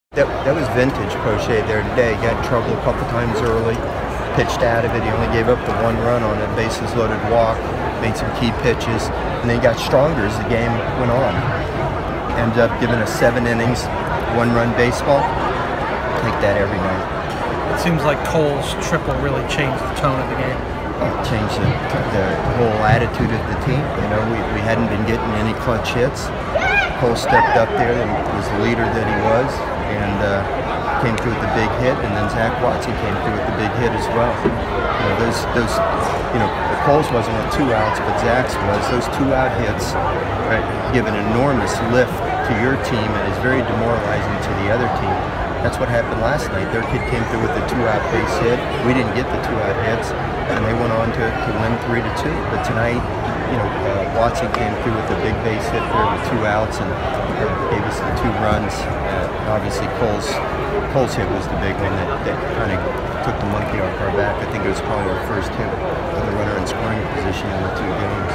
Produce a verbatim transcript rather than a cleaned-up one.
That, that was vintage Crochet there today. Got in trouble a couple times early, pitched out of it. He only gave up the one run on a bases loaded walk, made some key pitches, and then he got stronger as the game went on. Ended up giving us seven innings, one run baseball. Take that every night. It seems like Cole's triple really changed the tone of the game. It changed the, the whole attitude of the team. You know, we, we hadn't been getting any clutch hits. Cole stepped up there and was the leader that he was, and uh, came through with the big hit, and then Zach Watson came through with the big hit as well. You know, those, those, you know, Cole's wasn't with two outs, but Zach's was. Those two-out hits, right, give an enormous lift to your team, and is very demoralizing to the other team. That's what happened last night. Their kid came through with the two-out base hit. We didn't get the two-out hits, and they went on to, to win three to two. But tonight, you know, uh, Watson came through with a big base hit there with two outs and uh, gave us the two runs. Uh, obviously, Cole's Cole's hit was the big one that, that kind of took the monkey off our back. I think it was probably our first hit with a runner in scoring position in the two games.